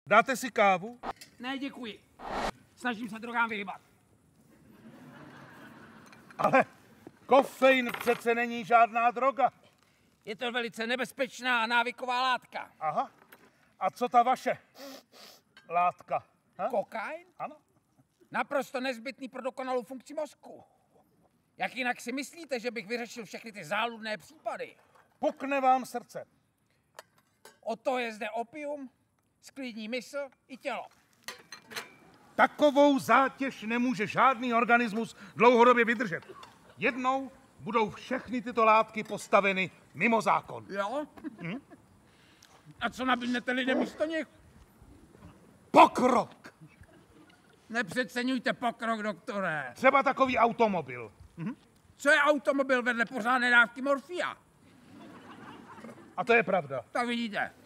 Dáte si kávu? Ne, děkuji. Snažím se drogám vyhybat. Ale kofein přece není žádná droga. Je to velice nebezpečná a návyková látka. Aha. A co ta vaše látka? Ha? Kokain? Ano. Naprosto nezbytný pro dokonalou funkci mozku. Jak jinak si myslíte, že bych vyřešil všechny ty záludné případy? Pukne vám srdce. O to je zde opium, sklidní mysl i tělo. Takovou zátěž nemůže žádný organismus dlouhodobě vydržet. Jednou budou všechny tyto látky postaveny mimo zákon. Jo? A co nabídnete lidem místo nich? Pokrok! Nepřeceňujte pokrok, doktore. Třeba takový automobil. Co je automobil vedle pořádné dávky morfia? A to je pravda. Tak vidíte.